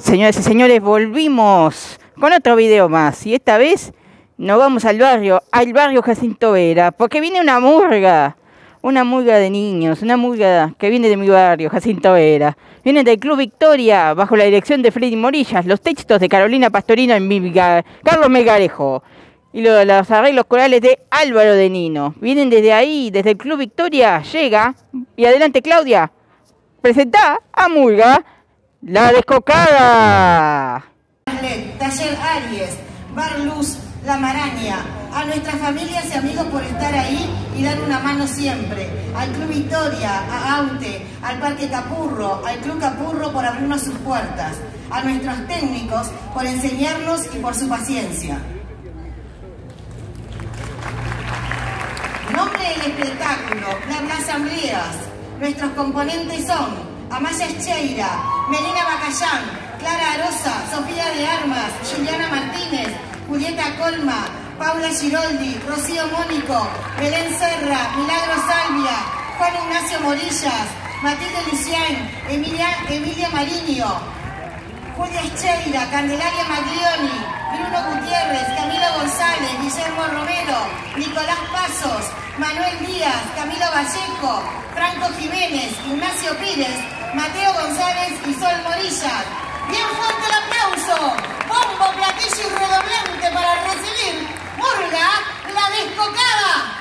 Señoras y señores, volvimos con otro video más. Y esta vez nos vamos al barrio Jacinto Vera, porque viene una murga de niños, una murga que viene de mi barrio, Jacinto Vera. Vienen del Club Victoria, bajo la dirección de Freddy Morillas, los textos de Carolina Pastorino y Carlos Melgarejo. Y los arreglos corales de Álvaro de Nino. Vienen desde ahí, desde el Club Victoria, llega. Y adelante, Claudia, presentá a Murga, la descocada. Taller Aries, Bar Luz, La Maraña, a nuestras familias y amigos por estar ahí y dar una mano siempre, al Club Victoria, a Aute, al Parque Capurro, al Club Capurro por abrirnos sus puertas, a nuestros técnicos por enseñarnos y por su paciencia. Nombre del espectáculo, Las Asambleas. Nuestros componentes son Amaya Echeira, Melina Bacallán, Clara Arosa, Sofía de Armas, Juliana Martínez, Julieta Colma, Paula Giroldi, Rocío Mónico, Belén Serra, Milagro Salvia, Juan Ignacio Morillas, Matilde Lucián, Emilia Mariño, Julia Echeira, Candelaria Maglioni, Bruno Gutiérrez, Camilo González, Guillermo Romero, Nicolás Pasos, Manuel Díaz, Camilo Vallejo, Franco Jiménez, Ignacio Pírez, Mateo González y Sol Morillas. Bien fuerte el aplauso, bombo, platillo y redoblante para recibir Murga, la descocada.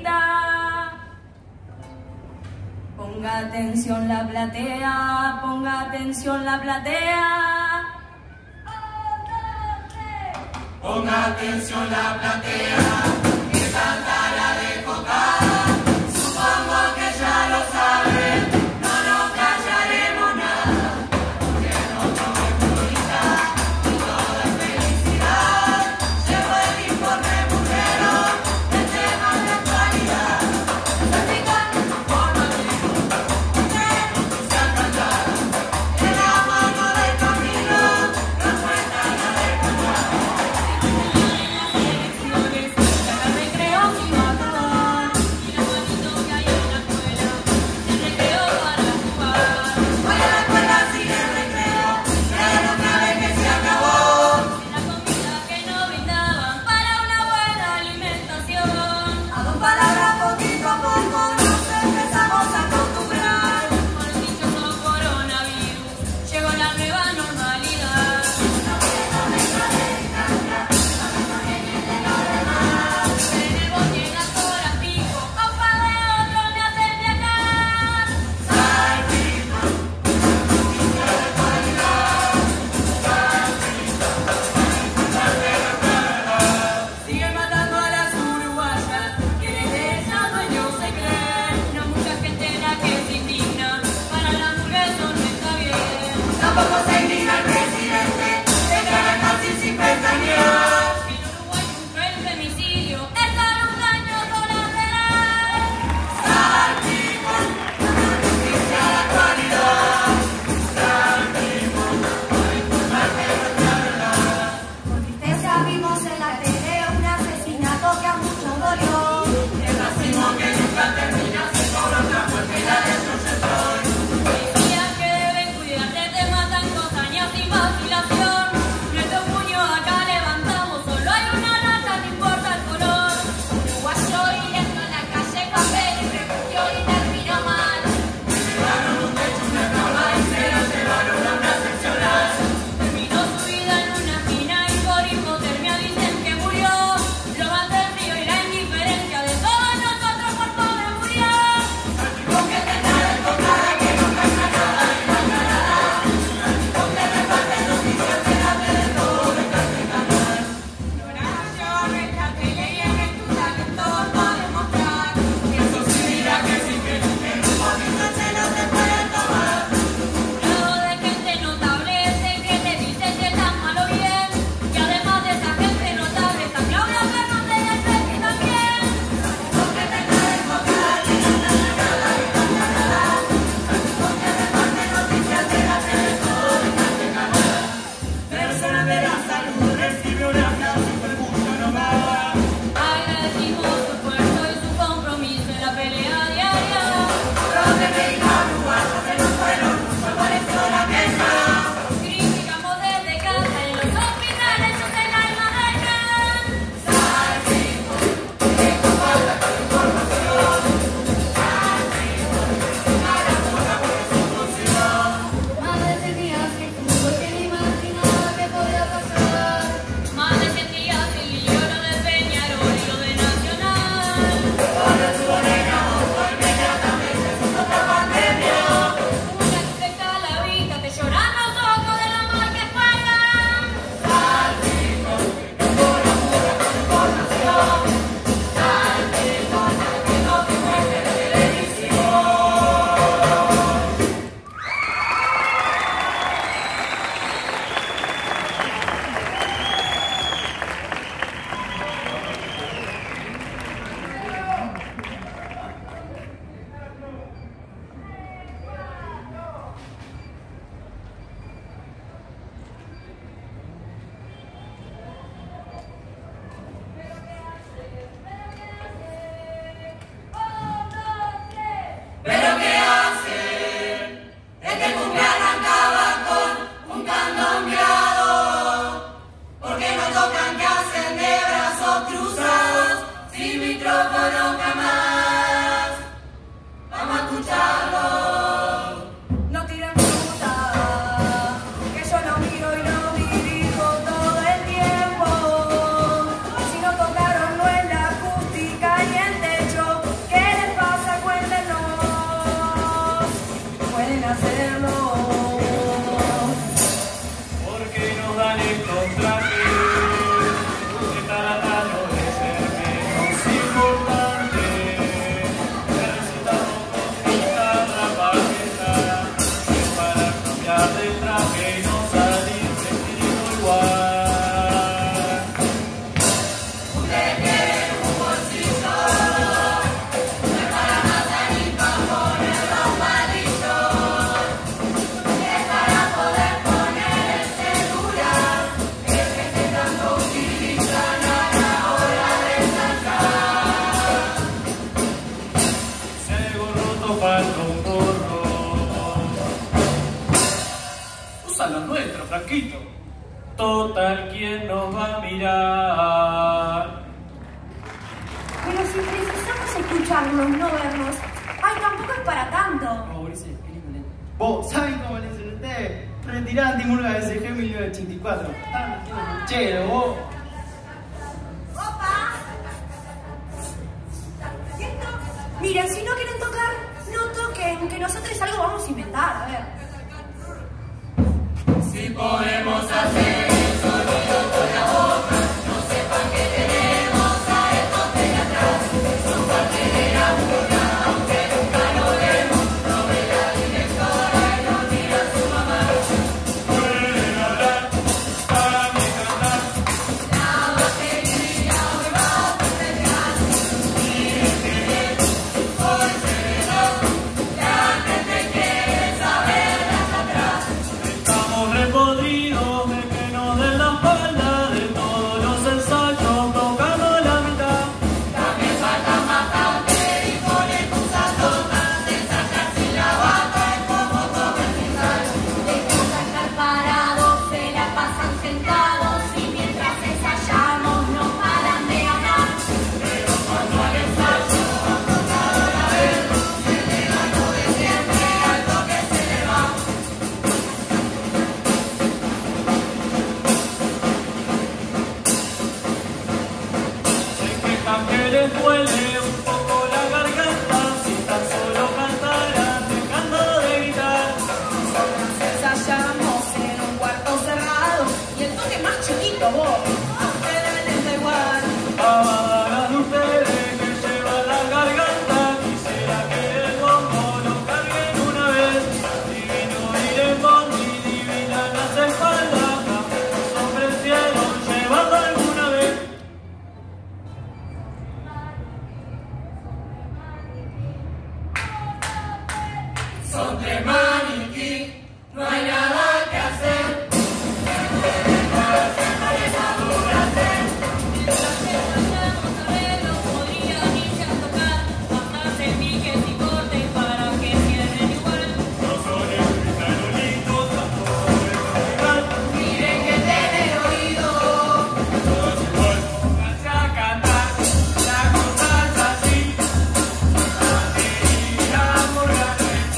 señorita. Ponga atención la platea, ponga atención la platea. Ponga atención la platea, que canta la desfocada. Supongo que ya lo saben, no nos callaremos nada. Porque no todo es felicidad y todo es felicidad. Llegó el informe mujero de temas de actualidad. Salpican por Madrid, ustedes se han cantado. En la mano del camino nos cuentan la descartada. Recreo, falta un gorro. Usa los nuestros, Franquito. Total, ¿quién nos va a mirar? Pero si precisamos escucharnos, no vernos. Ay, tampoco es para tanto. Vos, ¿saben cómo le dicen ustedes? Retirada antimurga de SG 1984. Están haciendo puchero, vos. ¡Opa! Miren, si no quieren tocar, no toquen, que nosotros algo vamos a inventar, a ver. Si podemos hacer el sonido con la boca, no sepan que tenemos a estos de atrás. Son parte de la burla, aunque nunca lo vemos. No ve la directora y no mira a su mamá. Pueden hablar, para mí cantar. La batería hoy va a festejar. Miren que bien, hoy se verá. La gente quiere saberlas atrás. Estamos repodridos de que nos den la espalda de todos los ensayos, tocamos la mitad. También faltan bastante y con excusas tontas. Ensayar sin la bata es como comercial. De estar parados, se la pasan sentados y mientras ensayamos no paran de hablar. Pero cuando al ensayo han tocado la vez, el verano de siempre al toque se le va. Se quejan que les duele un poco la garganta, si tan solo cantaran dejando de gritar. Ensayamos en un cuarto cerrado y el toque más chiquito, vos. A ustedes les da igual. Amadas de ustedes que llevan la garganta, quisiera que el bombo lo carguen una vez. Divino ir en bondi, divinan las espaldas, también los hombres cielos llevando alguna vez. Son tres maniquí, no hay nada que hacer. No son escritanolitos, tampoco es Miren que tiene oído. todos igual. Pónganse a cantar, la cosa es así. Batería por la red.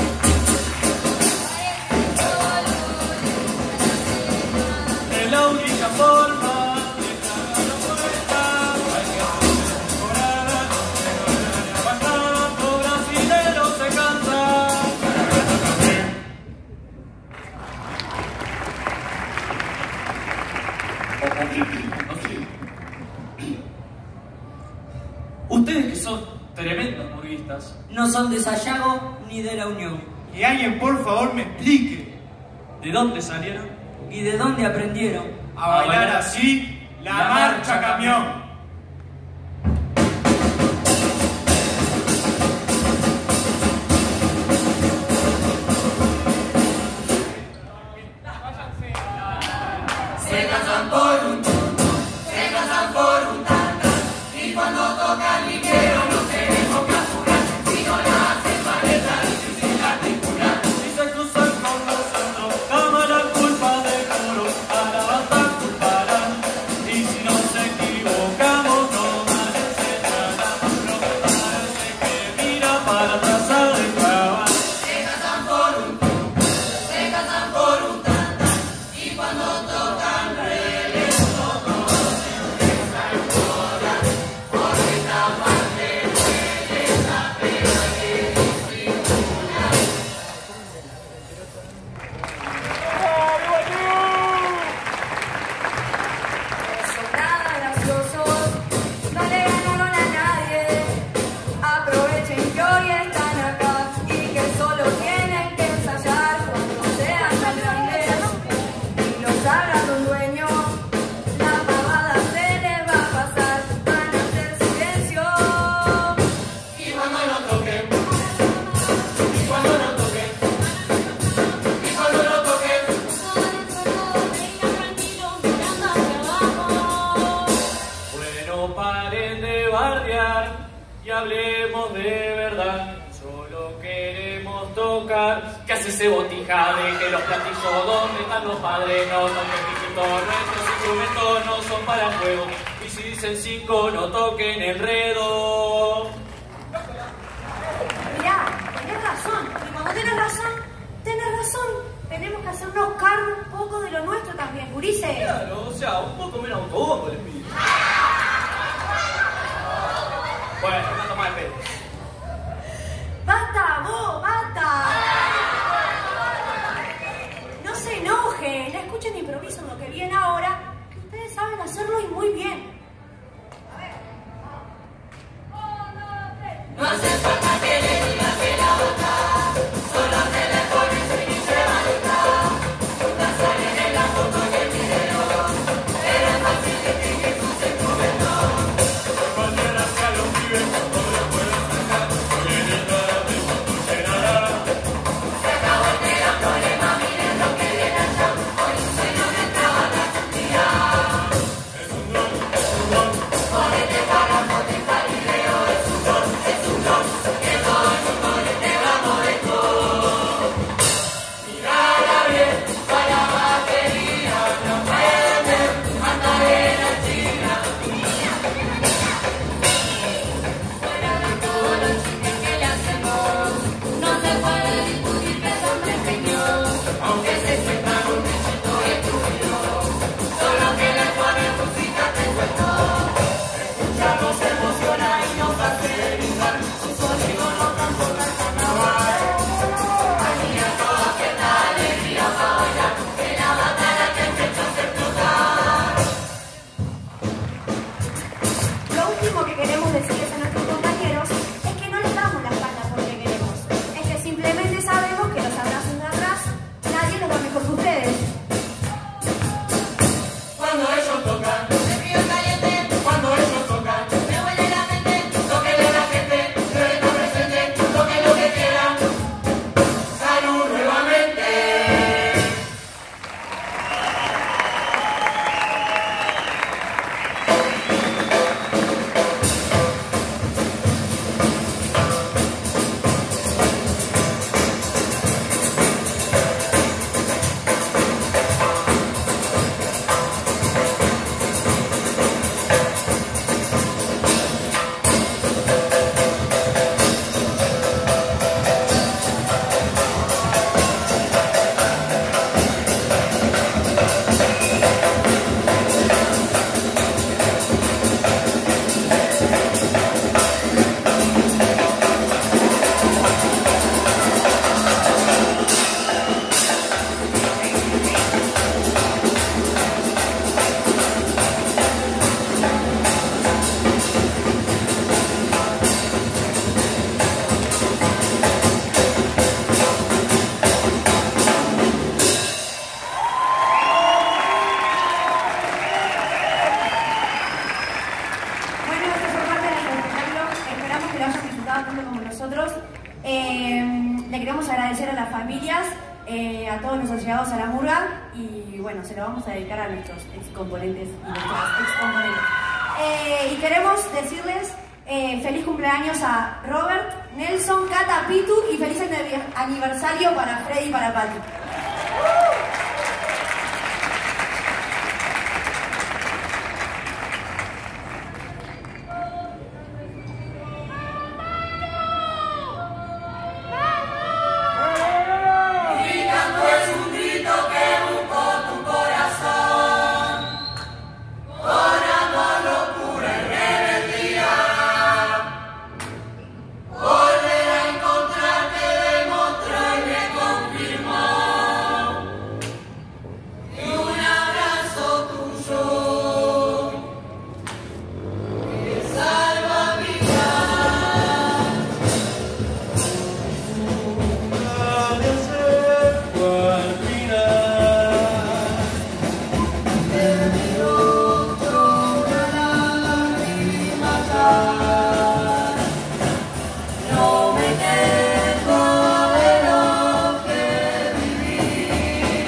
De la única forma de cagar la puerta, hay que hacer temporada, de bajada, por brasilero se canta. Ustedes que son tremendos murguistas, No son de Sayago ni de la Unión. Que alguien por favor me explique. ¿de dónde salieron? ¿Y de dónde aprendieron? A bailar así, la marcha camión. Se casan por un tonto, se casan por un tanta. Y cuando tocan ligero no tenemos que apurar. Si no la hacen maleta, difícil articular. Si se cruzan con nosotros, damos la culpa del coro, a la banda culparán. Y si nos equivocamos, no van a enseñar a no parece que mira para atrás a desgravar. Se casan por un tonto, se casan por un tanta. Y cuando tocan reles, no conocen esa historia. Por esta parte duele esa pena que disimula. Son nada graciosos, no le ganaron a nadie. Aprovechen que hoy está tocar. ¿Qué hace ese botija? Deje los platillos, ¿dónde están los padres? No toquen pijitos, nuestros instrumentos no son para el juego. Y si dicen 5, no toquen enredo. Mirá, tenés razón. Y cuando tenés razón, tenemos que hacernos cargo un poco de lo nuestro también, gurises. Claro, o sea, un poco menos autobombo les pido. Bueno, no toma el pelo. ¡Basta, vos! ¡Basta! No se enojen, escuchen improviso lo que viene ahora. Ustedes saben hacerlo y muy bien. No hace falta que le digas que la bata, solo te le pones y se va a notar. Nunca salen en la foto y el video, pero es fácil distinguir sus instrumentos. Mañana sea los pibes, no lo puedo sacar, hoy en el tarde cuando llenará. Se acabó el gran problema, miren lo que viene allá, hoy un sueño que entraba la actividad. Es un don, Ponete para foto y para video, es un don, que todo el mundo le pegamos de todo. Mirala bien, para la batería, no prende, anda de la china. Fuera de todos los chistes que le hacemos, no se puede discutir que son pequeños, aunque se sientan un bichito estúpido, solo que le ponen música te cuento. Escucharnos emociona y nos hace brincar, su sonido nos transporta al carnaval. Aquí a toda fiesta, alegría para bailar, que la batalla que empieza a hacer explotar. Lo último que queremos decirles a nuestros compañeros es que no les damos la espalda porque queremos. Es que simplemente sabemos que los abrazos de atrás nadie los da mejor que ustedes. Cuando ellos tocan, me frío caliente. Cuando ellos tocan, me huele la mente. Tóquenle a la gente, que está presente. Toquen lo que quieran. Salud nuevamente. Bueno, esto fue parte del espectáculo. Esperamos que lo hayan disfrutado tanto como nosotros. Le queremos agradecer a las familias, a todos los asociados a la murga y bueno, se lo vamos a dedicar a nuestros excomponentes y nuestras excomponentes. Y queremos decirles feliz cumpleaños a Robert, Nelson, Cata, Pitu y feliz aniversario para Freddy y para Pati. Mi canto es un grito que buscó tu corazón, con amor, locura y rebeldía. Volver a encontrarte demostró y me confirmó, y un abrazo tuyo que salva mi vida. de hacer cual final. No me quejo de lo que viví,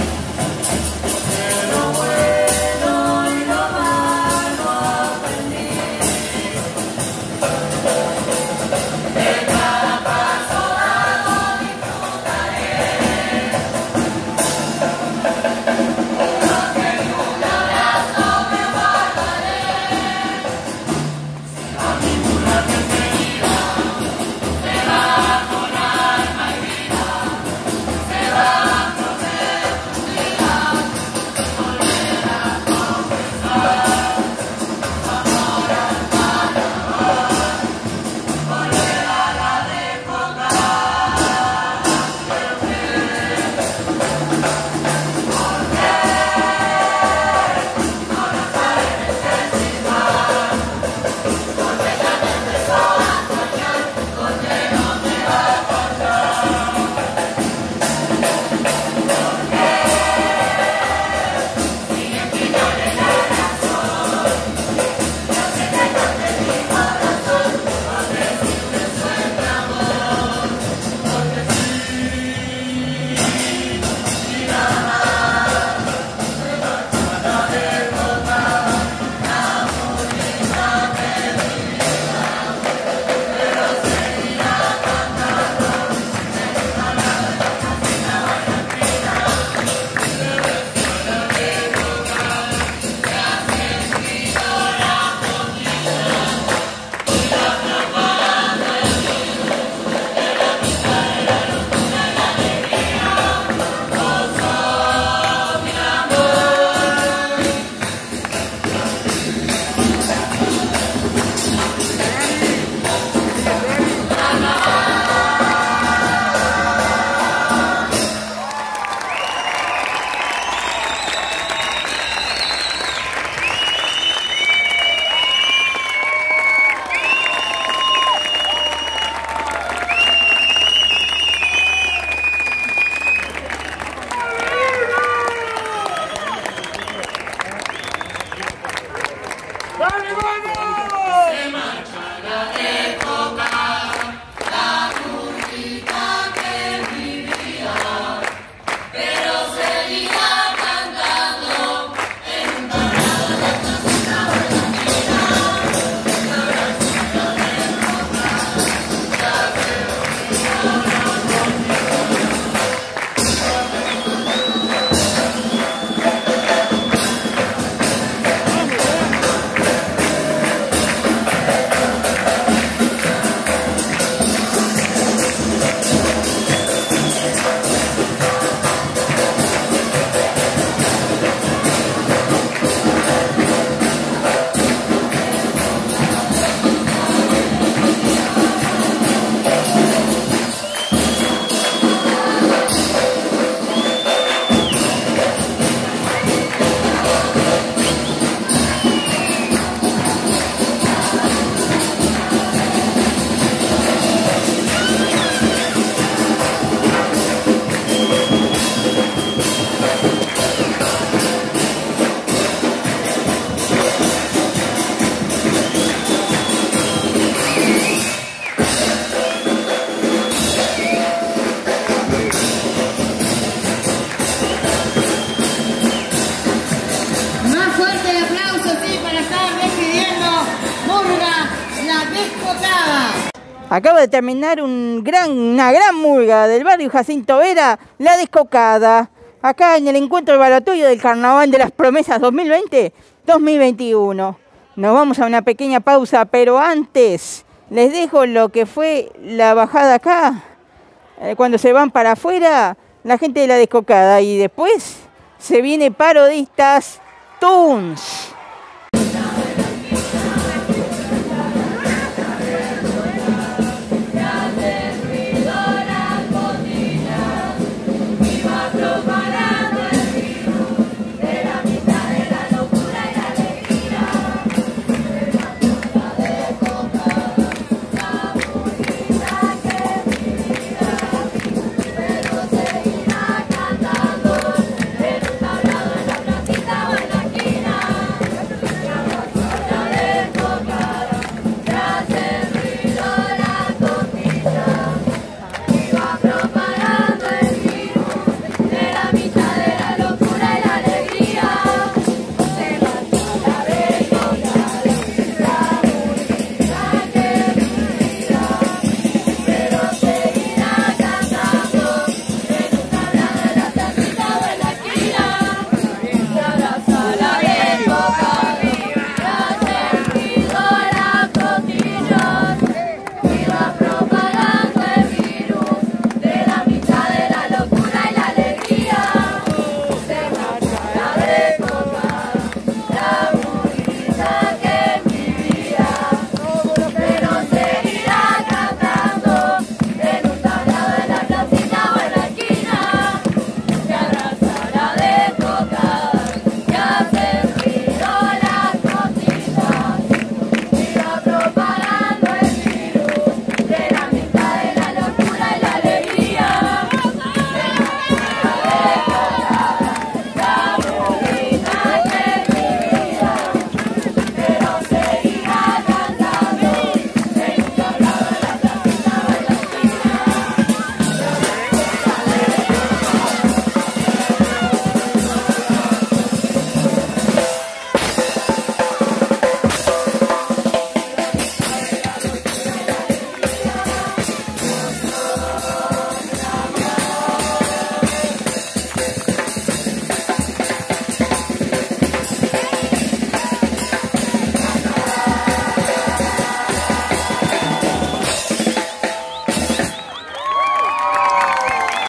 de lo bueno y lo malo aprendí. De cada paso dado mi Acaba de terminar una gran murga del barrio Jacinto Vera, La Descocada. Acá en el encuentro evaluatorio del Carnaval de las Promesas 2020-2021. Nos vamos a una pequeña pausa, pero antes les dejo lo que fue la bajada acá. Cuando se van para afuera, la gente de La Descocada. Y después se viene Parodistas Tunes.